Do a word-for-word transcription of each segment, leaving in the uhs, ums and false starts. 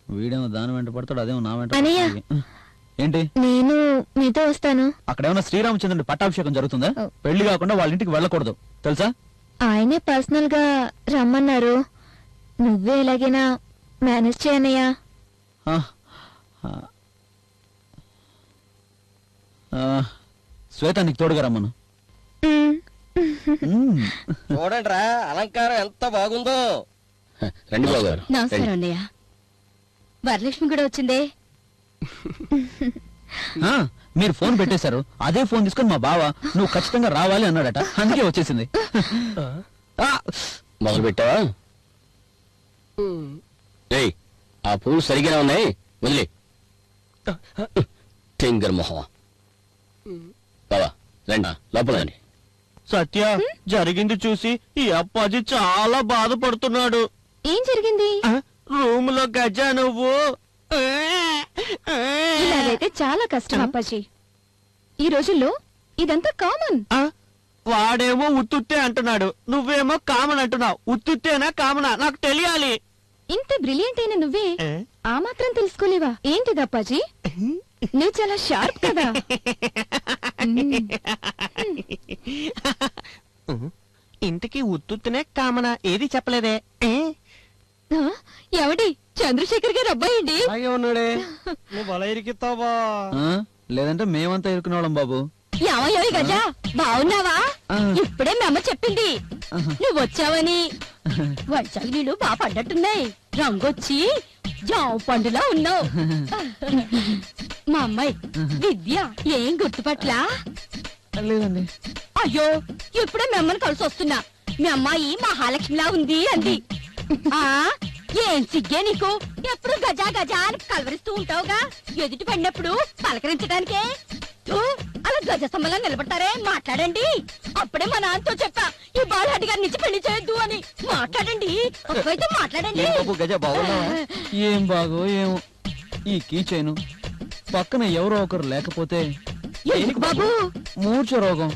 వీడేమో దాని వెంట పడతాడు, అదేమో నా వెంట. ఏంటి? నేను మీతో వస్తాను. అక్కడ ఏమన్నా శ్రీరామచంద్రుడి పట్టాభిషేకం జరుగుతుందా? పెళ్లి కాకుండా వాళ్ళ ఇంటికి వెళ్ళకూడదు తెలుసా? ఆయనే పర్సనల్ గా రమ్మన్నారు. నువ్వే ఎలాగైనా మేనేజ్ చేయనయ్యా. శ్వేత నీకు తోడుగా రమ్మను. చూడండి రా, అలంకారం ఎంత బాగుందో. రండి బాబు గారు. నమస్కారం అన్నయ్య. వరలక్ష్మి కూడా వచ్చిందే. మీరు ఫోన్ పెట్టేశారు, అదే ఫోన్ తీసుకొని మా బావ నువ్వు ఖచ్చితంగా రావాలి అన్నాడట, అందుకే వచ్చేసింది. మొదలు పెట్టావా? రేయ్, ఆ పూలు సరిగ్గా ఉన్నాయి, వదిలే. టింగర్ మొహం. బావా రండి లోపల. సత్య, జరిగింది చూసి ఈ అప్పాజీ చాలా బాధపడుతున్నాడు. ఏం జరిగింది? రూమ్ లో గజ నువ్వు ఇలాగైతే చాలా కష్టం అప్పాజీ. ఈ రోజుల్లో ఇదంతా కామన్. వాడేమో ఉత్తుత్తే అంటున్నాడు, నువ్వేమో కామన్ అంటున్నావు. ఉత్తుత్తేనా కామనా నాకు తెలియాలి. ఇంత బ్రిలియంట్ అయిన నువ్వే ఆ మాత్రం తెలుసుకోలేవా? ఏంటిది అప్పాజీ, నువ్వు చాలా షార్ప్ కదా. ఇంటికి ఉత్తుత్తనే కామనా ఏది చెప్పలేదే. ఎవడి? చంద్రశేఖర్ గారు అబ్బాయిండి. అలాగే ఉన్నాడే. నువ్వు అలా ఇరికిస్తావా? లేదంటే మేమంతా ఇరుకునేవాళ్ళం బాబు. ఏమయ్యో గజా, బాగున్నావా? ఇప్పుడే మేమ చెప్పింది నువ్వు వచ్చావని. వర్షాలు నీళ్ళు బాగా పడ్డట్టున్నాయి, రంగొచ్చి జామ పండులా ఉన్నావు. మా అమ్మాయి విద్య ఏం గుర్తుపట్లా? లేదండి. అయ్యో, ఇప్పుడే మిమ్మల్ని కలిసి వస్తున్నా. మీ అమ్మాయి మహాలక్ష్మిలా ఉంది అంది. ఆ ఏం సిగ్గే నీకు? ఎప్పుడు గజా గజా అని కలవరిస్తూ ఉంటావుగా, ఎదుటి పడినప్పుడు పలకరించడానికే. అలా గజ స్తంభంలా నిలబడతారే, మాట్లాడండి. అప్పుడే మా నాన్నతో చెప్పా ఈ బాలహట్టి గారి నుంచి పెళ్లి చేయొద్దు అని. మాట్లాడండి, అప్పుడైతే మాట్లాడండి. ఏం బాగో ఏమో ఈ కీచైను, పక్కన ఎవరో ఒకరు లేకపోతే బాబు మూర్ఛ రోగం.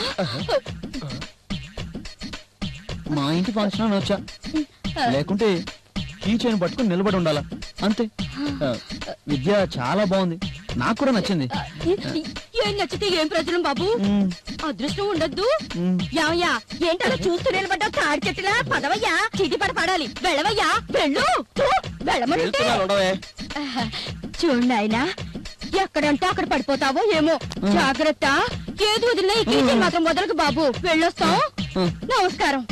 మా ఇంటి ఫంక్షన్ అని వచ్చా, లేకుంటే కీచైన్ పట్టుకుని నిలబడి ఉండాలా అంతే. విద్య చాలా బాగుంది, నాకు కూడా నచ్చింది. ఏం నచ్చితే ఏం ప్రయోజనం బాబు? అదృష్టం ఉండద్దు. యావయ్యా, ఏంటలా చూస్తూ నిలబడ్డా తాడి చెట్టులా? పదవయ్యా, చీటి పడ పడాలి. వెళ్ళవయ్యా, వెళ్ళు. వెళ్ళమంటే చూడండి ఆయన, ఎక్కడంటే అక్కడ పడిపోతావో ఏమో. జాగ్రత్త. ఏది వదిలినా ఈ కీచైన్ మాత్రం వదలకు బాబు. వెళ్ళొస్తాం. నమస్కారం.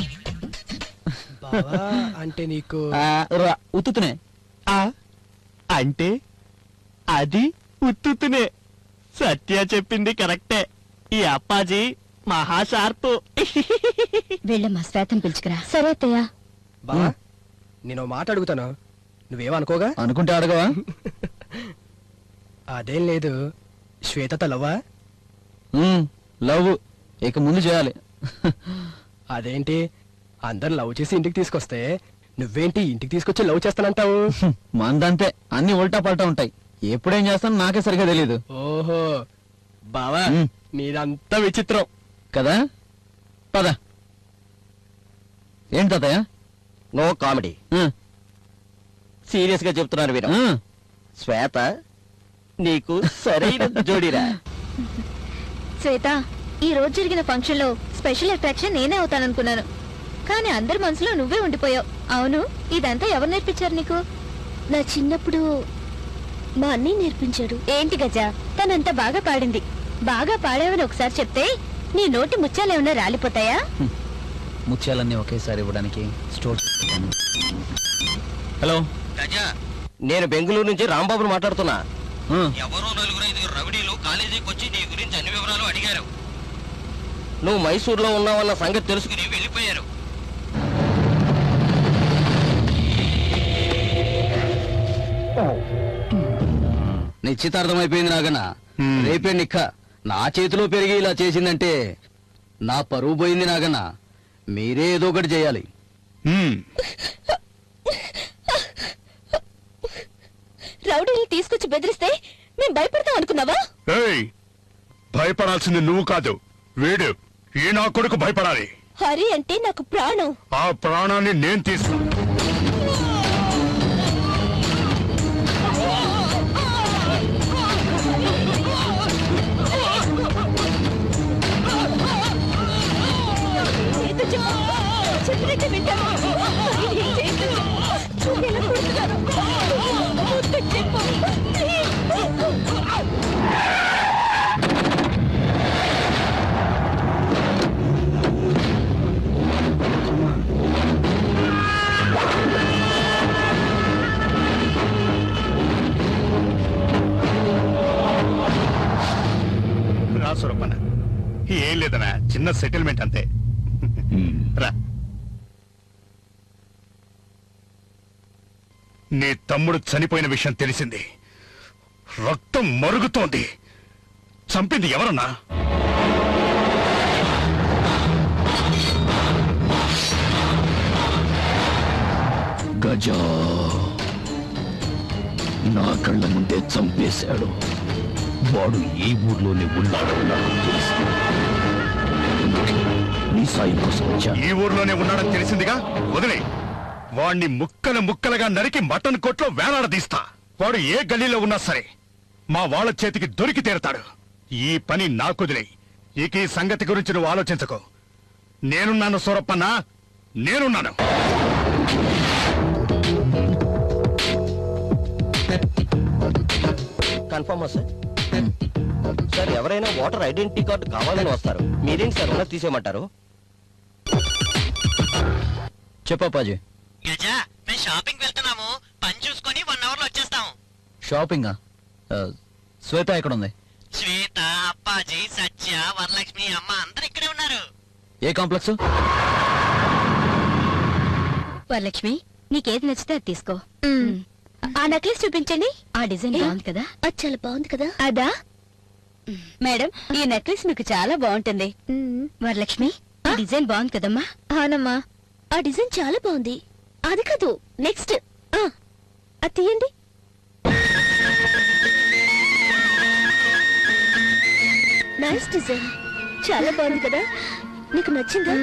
అంటే నీకు ఉత్తునే అంటే అది ఉత్తునే. సత్య చెప్పింది కరెక్టే. ఈ అప్పాజీ మహా షార్ప్. వెళ్ళమ్మా, శ్వేతను పిలుచుకురా. సరే అత్తయ్య. బావా, నేను మాట అడుగుతాను, నువ్వేమనుకోగా? అనుకుంటే అడగవా? అదేం లేదు. శ్వేతతో లవ్వా? లవ్ ఇక ముందు చేయాలి. అదేంటి, అందరు లవ్ చేసి ఇంటికి తీసుకొస్తే నువ్వేంటి ఇంటికి తీసుకొచ్చి లవ్ చేస్తానంటావు? మందంతే, అన్ని ఉల్టా పల్టా ఉంటాయి. ఎప్పుడేం చేస్తాను నాకే సరిగా తెలీదు. ఓహో బావా, నీదంతా విచిత్రం కదా. పద. ఏంటి తాతయ్య? నో కామెడీ, సీరియస్ గా చెప్తున్నారు వీరు. శ్వేత నీకు సరైన జోడీరా. శ్వేత, ఈ రోజు జరిగిన ఫంక్షన్ లో స్పెషల్ అట్రాక్షన్ నేనే అవుతాననుకున్నాను, కానీ అందరి మనసులో నువ్వే ఉండిపోయావు. అవును, ఇదంతా ఎవరు నేర్పించారు నీకు? నా చిన్నప్పుడు మా అన్నీ నేర్పించాడు. ఏంటి గజా, తనంతా బాగా పాడింది. బాగా పాడావని ఒకసారి చెప్తే నీ నోటి ముత్యాలేమన్నా రాలిపోతాయా? ముత్యాలన్నీ ఒకేసారి ఇవ్వడానికి స్టోర్ చేసుకుంటాను. హలో గజా, నేను బెంగళూరు నుంచి రాంబాబును మాట్లాడుతున్నా. ఎవరో నలుగురు ఐదుగురు రవిడీలు కాలేజీకి వచ్చి నీ గురించి అన్ని వివరాలు అడిగారు. నువ్వు మైసూర్లో ఉన్నావన్న సంగతి తెలుసుకుని వెళ్ళిపోయారు. నిశ్చితార్థం అయిపోయింది నాగన్నా. రేపే నిక్క. నా చేతిలో పెరిగి ఇలా చేసిందంటే నా పరువు పోయింది నాగన్నా. మీరే ఏదో ఒకటి చేయాలి. రౌడీని తీసుకొచ్చి బెదిరిస్తే మేము భయపడతాం అనుకున్నావా? భయపడాల్సింది నువ్వు కాదు, వీడు. ఈ నా కొడుకు భయపడాలి. హరి అంటే నాకు ప్రాణం. ఆ ప్రాణాన్ని నేను తీసుకు రాసురప్పన ఏం లేదనా, చిన్న సెటిల్మెంట్ అంతే. రా. నీ తమ్ముడు చనిపోయిన విషయం తెలిసింది. రక్తం మరుగుతోంది. చంపింది ఎవరన్నా? గజా నా కళ్ళ ముందే చంపేశాడు. వాడు ఈ ఊర్లోనే ఉన్నాడో నాకు తెలుసు. నీ సాయం కోసం వచ్చా. ఈ ఊర్లోనే ఉన్నాడని తెలిసిందిగా, వదిలే. వాణ్ణి ముక్కలు ముక్కలుగా నరికి మటన్ కొట్లో వేలాడదీస్తా. వాడు ఏ గల్లీలో ఉన్నా సరే మా వాళ్ళ చేతికి దొరికి తీరతాడు. ఈ పని నాకుదిలే. ఇక ఈ సంగతి గురించి నువ్వు ఆలోచించకు. నేనున్నాను సూరప్పన్న, నేనున్నాను. కన్ఫర్మా సార్? సార్ ఎవరైనా ఓటర్ ఐడెంటిటీ కార్డు కావాలని వస్తారు. మీరేంటి సార్ ఉన్నది తీసేయమంటారు? చెప్పాజీ. గజా, మేము షాపింగ్ వెళ్తున్నాము. పని చూసుకొని వన్ అవర్ లో వచ్చేస్తాం. షాపింగా? శ్వేత ఎక్కడ ఉంది? శ్వేత, అప్పాజీ, సత్య, వరలక్ష్మి అమ్మ అందరు ఇక్కడే ఉన్నారు. ఏ కాంప్లెక్స్? వరలక్ష్మి, నీకేది నచ్చితే అది తీసుకో. ఆ నెక్లెస్ చూపించండి. ఆ డిజైన్ బాగుంది కదా? అది చాలా బాగుంది కదా? అదా మేడం, ఈ నెక్లెస్ మీకు చాలా బాగుంటుంది. వరలక్ష్మి, ఆ డిజైన్ బాగుంది కదమ్మా? అవునమ్మా, ఆ డిజైన్ చాలా బాగుంది. అది కాదు, నెక్స్ట్ అది తీయండి. నైస్ డిజైన్, చాలా బాగుంది కదా? నీకు నచ్చిందా?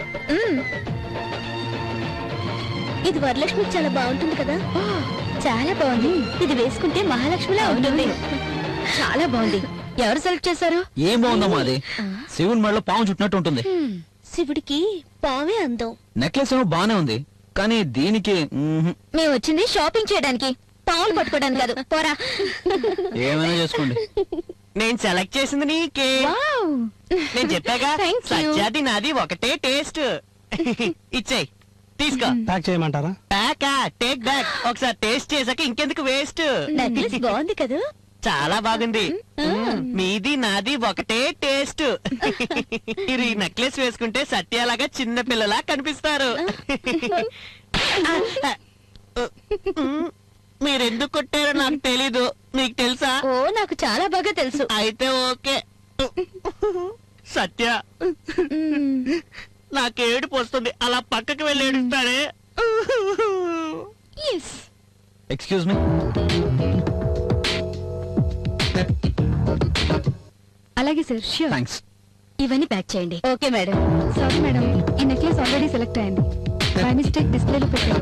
ఇది వరలక్ష్మికి చాలా బాగుంటుంది కదా? చాలా బాగుంది. ఇది వేసుకుంటే మహాలక్ష్మిలా ఉంటుంది. చాలా బాగుంది. ఎవరు సెలెక్ట్ చేశారు? ఏం బాగుందమ్మా అది? శివుని మెడలో పాము చుట్టినట్టు ఉంటుంది. శివుడికి పావే అందం. నెక్లెస్ ఏమో బానే ఉంది, కానీ దీనికి మేము వచ్చింది షాపింగ్ చేయడానికి, పావులు పట్టుకోవడానికి కాదు. పోరా. ఏమైనా చేసుకోండి. నేను సెలెక్ట్ చేసింది నీకే. నేను చెప్పాగా, సత్యాది నాది ఒకటే టేస్ట్. ఇచ్చేయ్, తీసుకో. ప్యాక్ చేయమంటారా? ప్యాకా? Take back. ఒకసారి టేస్ట్ చేసాక ఇంకెందుకు వేస్ట్. నెక్లెస్ బాగుంది కదా? చాలా బాగుంది. మీది నాది ఒకటే టేస్ట్. మీరు ఈ నెక్లెస్ వేసుకుంటే సత్యాలాగా చిన్న పిల్లలా కనిపిస్తారు. మీరెందుకు కొట్టారో నాకు తెలీదు. మీకు తెలుసా? ఓ, నాకు చాలా బాగా తెలుసు. అయితే ఓకే. సత్య, నాకేడుపు వస్తుంది. అలా పక్కకి వెళ్ళి ఏడుస్తారే. Excuse me. అలాగే సార్, ష్యూర్. థ్యాంక్స్. ఇవన్నీ ప్యాక్ చేయండి. Okay madam. సారీ మేడం, ఈ నెక్లెస్ ఆల్రెడీ సెలెక్ట్ అయింది. బై మిస్టేక్ డిస్ప్లేలో పెట్టారు.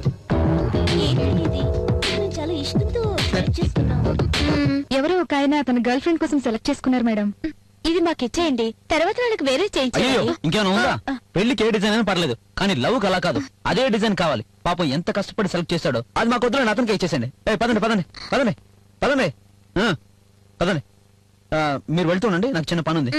చాలా ఇష్టంతో సెలెక్ట్ చేసుకున్నాం. ఎవరో ఒక ఆయన తన గర్ల్ ఫ్రెండ్ కోసం సెలెక్ట్ చేసుకున్నారు మేడం. ఇది మాకు ఇచ్చేయండి, తర్వాత వాళ్ళకి వేరే అయ్యో, చేయించండి. ఇంకేమైనా ఉందా? పెళ్లికి ఏ డిజైన్ అయినా పర్లేదు, కానీ లవ్ అలా కాదు. అదే డిజైన్ కావాలి. పాపం ఎంత కష్టపడి సెలెక్ట్ చేశాడో. అది మాకు వద్దులని అతనికి ఇచ్చేసండి. పదండి పదండి పదండి పదండి ఆ, పదండి. ఆ, మీరు వెళ్తుండండి, నాకు చిన్న పని ఉంది.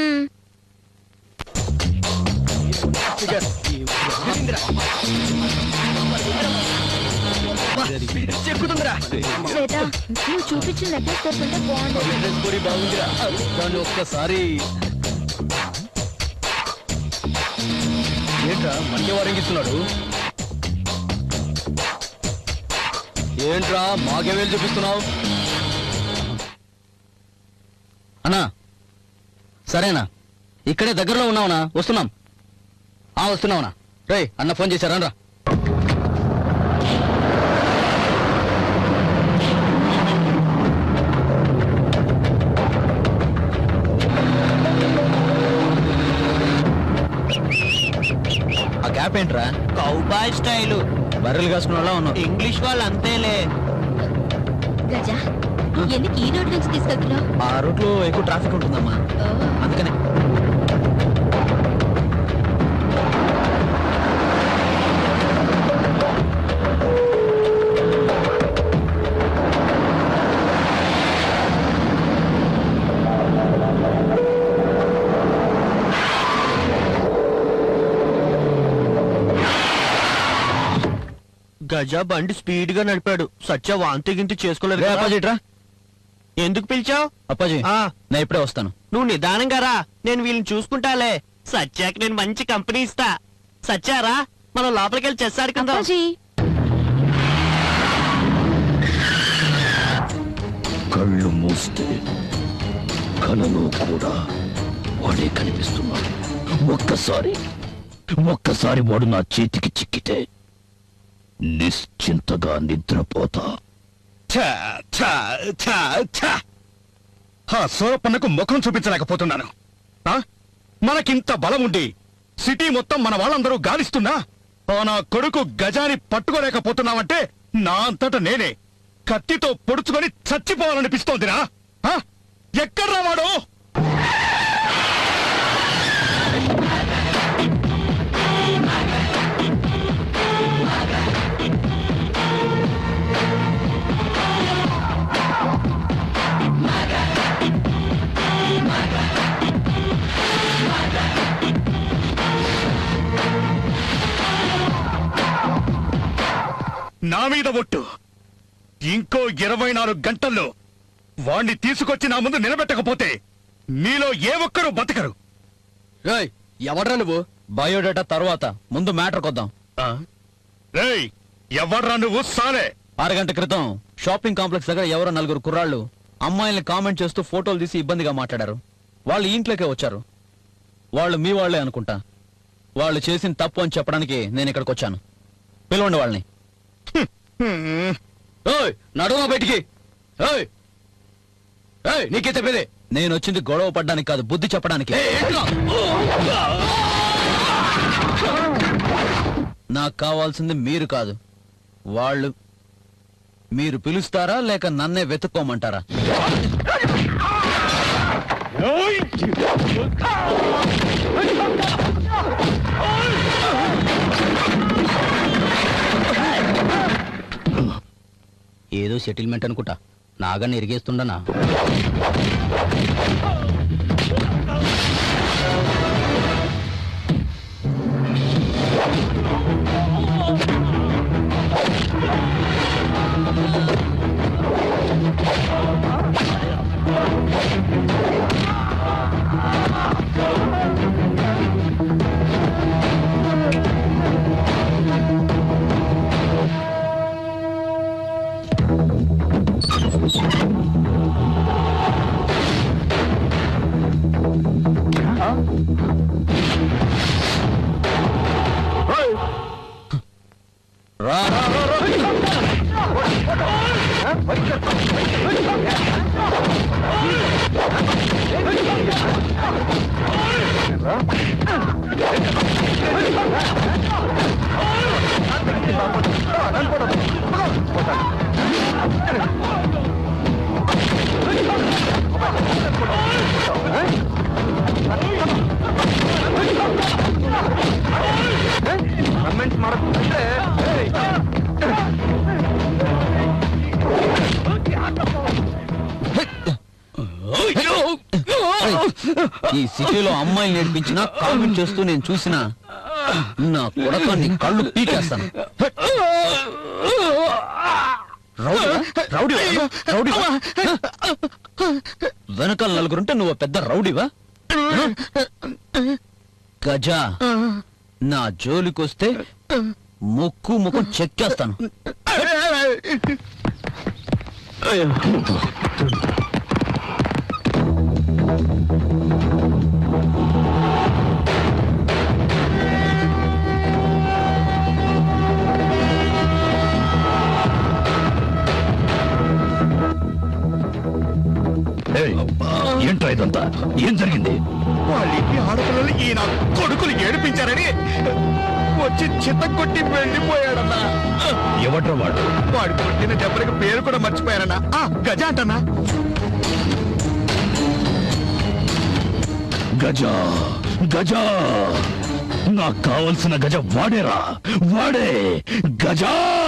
శ్వేత, నువ్వు చూపించిన నెక్లెస్ కోరుకుంటే బాగుంది. ఒక్కసారి ఏంట్రా మధ్య వారింగిస్తున్నాడు? ఏంట్రా మాకేవేలు చూపిస్తున్నావు? అన్నా సరేనా, ఇక్కడే దగ్గరలో ఉన్నావునా? వస్తున్నాం. ఆ వస్తున్నావునా? రే అన్న ఫోన్ చేశారా? రా. ఆ గ్యాప్ ఏంట్రా? Cowboy style. బర్రెలు కాసుకున్న వాళ్ళ ఉన్నావు. ఇంగ్లీష్ వాళ్ళు అంతేలే. గజా, ఎందుకు ఈ రోడ్ నుంచి తీసుకెళ్తున్నావు? ఆ రూట్ లో ఎక్కువ ట్రాఫిక్ ఉంటుందమ్మా, అందుకనే. గజా బండి స్పీడ్ గా నడిపాడు. సత్య వాంతి గింతి చేసుకోలేదు రే కదా. అప్పాజీ ఇట్రా. ఎందుకు పిలిచావు? అప్పాజీ ఆ. నేను ఇప్పుడే వస్తాను. నువ్వు నిదానంగా రా, నేను వీళ్ళని చూసుకుంటాలే. సత్యాకి నేను మంచి కంపెనీ ఇస్తా. సత్యారా, మనం లోపలికి వెళ్ళి చెస్ ఆడుకుందాం. అప్పాజీ కళ్ళు మూస్తే కలలో కూడా వాడే కనిపిస్తున్నాడు. ఒక్కసారి ఒక్కసారి వాడు నా చేతికి చిక్కితే నిశ్చింతగా నిద్రపోతా. ఆ సూరపన్నకు ముఖం చూపించలేకపోతున్నాను. ఆ? మనకింత బలం ఉండి సిటీ మొత్తం మన వాళ్ళందరూ గాలిస్తున్నా ఆ నా కొడుకు గజాని పట్టుకోలేకపోతున్నావంటే నా అంతట నేనే కత్తితో పొడుచుకొని చచ్చిపోవాలనిపిస్తోందిరా. ఆ? ఎక్కడ్రా వాడు? నా మీద ఒట్టు, ఇంకో ఇరవై నాలుగు గంటల్లో వాణ్ణి తీసుకొచ్చి నా ముందు నిలబెట్టకపోతే మీలో ఏ ఒక్కరూ బతకరు. రేయ్ ఎవడ్రా నువ్వు? బయోడేటా తర్వాత ముందు మ్యాటర్ కొద్దాం. రేయ్ ఎవడ్రా నువ్వు? సాలే అరగంట క్రితం షాపింగ్ కాంప్లెక్స్ దగ్గర ఎవరో నలుగురు కుర్రాళ్ళు అమ్మాయిల్ని కామెంట్ చేస్తూ ఫోటోలు తీసి ఇబ్బందిగా మాట్లాడారు. వాళ్ళు ఈ ఇంట్లోకే వచ్చారు. వాళ్ళు మీ వాళ్లే అనుకుంటా. వాళ్ళు చేసిన తప్పు అని చెప్పడానికి నేను ఇక్కడికి వచ్చాను. పిలవండి వాళ్ళని. ఏయ్, నడుమ బయటికి. ఏయ్, ఏయ్, నీకే చెప్పేది. నేను వచ్చింది గొడవ పడ్డానికి కాదు, బుద్ధి చెప్పడానికి. ఏయ్, ఏంట్రా? నాకు కావాల్సింది మీరు కాదు, వాళ్ళు. మీరు పిలుస్తారా లేక నన్నే వెతుక్కోమంటారా? ఏదో సెటిల్మెంట్ అనుకుంటా. నాగన్న ఎరిగేస్తుండనా? రా రా, రా, రా. ఈ సిటీలో అమ్మాయిలు నేర్పించినా కామెంట్ చేస్తూ నేను చూసినా నా కొడకాన్ని కళ్ళు పీకేస్తాను. రౌడీవా? రౌడీవా? రౌడీవా? వెనకాల నలుగురుంటే నువ్వు పెద్ద రౌడీవా? గజా, నా జోలికొస్తే ముక్కు ముఖం చెక్కేస్తాను. ఏంట్రా ఇదంతా? ఏం జరిగింది? వాళ్ళింటి ఆడపిల్లలు ఈ నా కొడుకులు ఏడిపించారని వచ్చి చిత్త కొట్టి వెళ్ళిపోయాడన్నా. ఎవడ్రా వాడు? వాడు కొట్టిన దెబ్బలకు పేరు కూడా మర్చిపోయారన్నా. ఆ గజ అంటన్నా. గజ గజ నాకు కావలసిన గజ వాడేరా, వాడే గజా.